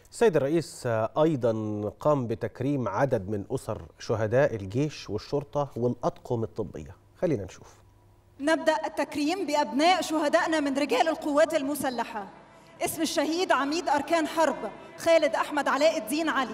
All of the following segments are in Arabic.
السيد الرئيس أيضا قام بتكريم عدد من أسر شهداء الجيش والشرطة والأطقم الطبية. خلينا نشوف. نبدأ التكريم بأبناء شهدائنا من رجال القوات المسلحة. اسم الشهيد عميد أركان حرب خالد أحمد علاء الدين علي.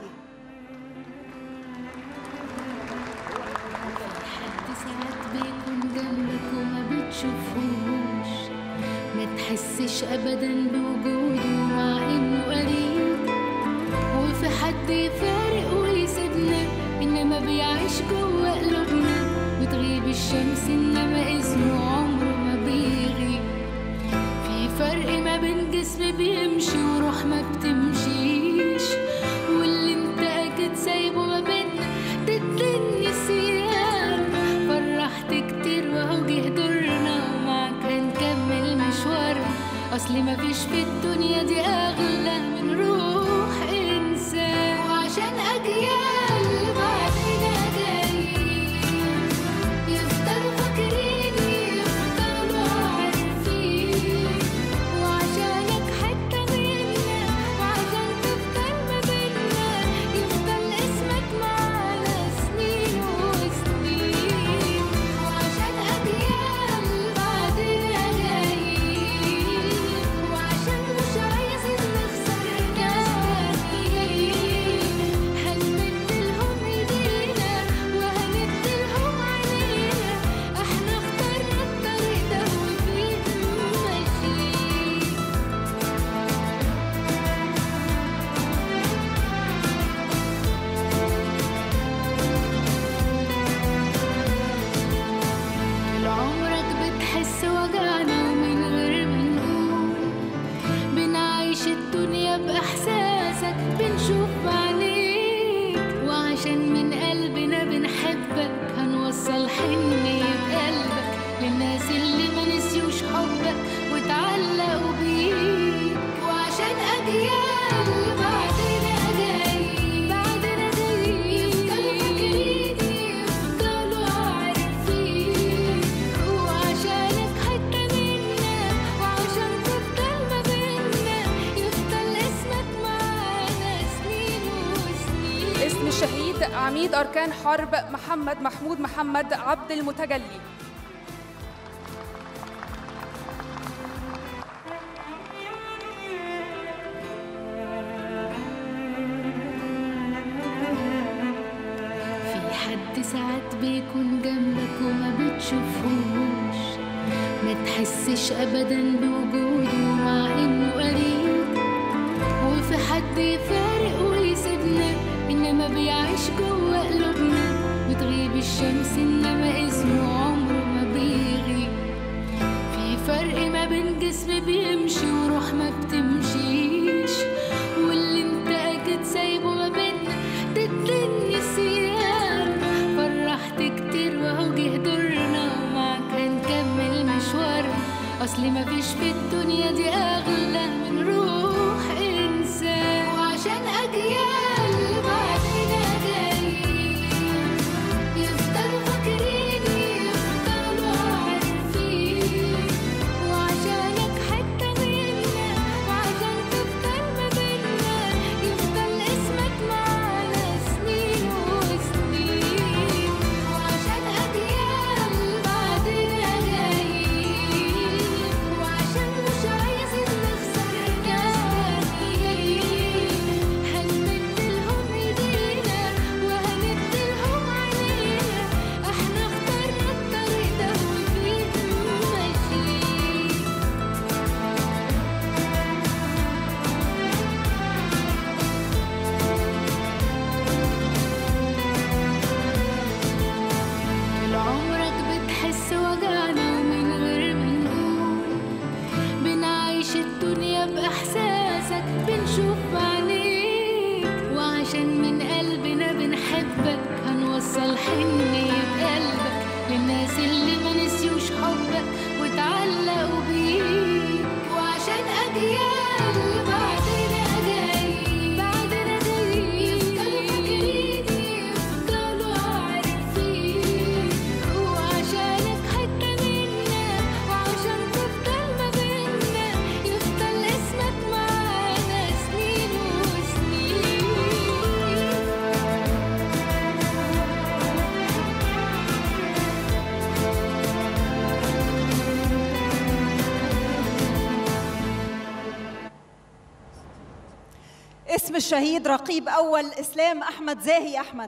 حد ساعات بيكون جنبك وما بتشوفوش، ما تحسش أبدا بوجوده مع إنه قريب، وفي حد يفارق ويسيبنا إنما بيعيش جوه قلوبنا، بتغيب الشمس إنما اسمه عمره ما بيغيب. في فرق ما بين جسم بيمشي وروح ما بتمشيش، واللي انت أكيد سايبه ما بينا ضد النسيان. فرحت كتير وهو جه دورنا ومعاك هنكمل مشوارنا، أصل مفيش في الدنيا دي أغلى من روح إنسان. وعشان أجيال بعدنا جايين يفضلوا فاكريني يفضلوا عارفين، وعشانك حتة منا وعشان تفضل ما بينا يفضل اسمك معانا سنين وسنين. وعشان أجيال بعدنا جايين وعشان مش عايزين نخسر ناس تانيين، هنمدلهم ايدينا وهندلهم علينا، احنا اخترنا الطريق ده وفيه ماشيين. طول عمرك بتحس وجعنا ومن غير ما نقول، بنعيش الدنيا بإحساسك بنشوف بعينيك، وعشان من قلبنا بنحبك هنوصل حنية قلبك للناس اللي ما نسيوش حبك واتعلقوا بيك. وعشان أجيال بعدنا جايين يفضلوا فاكريني يفضلوا عارفين، وعشانك حتة منا وعشان تفضل ما بينا يفضل اسمك معانا سنين وسنين. اسم الشهيد عميد أركان حرب محمد محمود محمد عبد المتجلي. في حد ساعات بيكون جنبك وما بتشوفوش، ما تحسش أبدا بوجوده مع إنه قريب، وفي حد يفارق ويسيبنا إنما بيعيش جوه قلوبنا، بتغيب الشمس إنما اسمه عمره ما بيغيب. في فرق ما بين جسم بيمشي وروح ما بتمشيش، واللي انت أكيد سايبه ما بينا ضد النسيان. فرحت كتير وهو جه دورنا ومعاك هنكمل مشوارنا، أصل مفيش في الدنيا دي أغلى من روح إنسان. وعشان أجيال بعدنا جايين يفضلوا فاكريني يفضلوا عارفين، وعشانك حتة منا وعشان اسم الشهيد رقيب أول إسلام أحمد زاهي أحمد.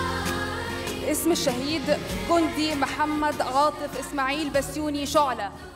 اسم الشهيد جندي محمد عاطف إسماعيل بسيوني شعلة.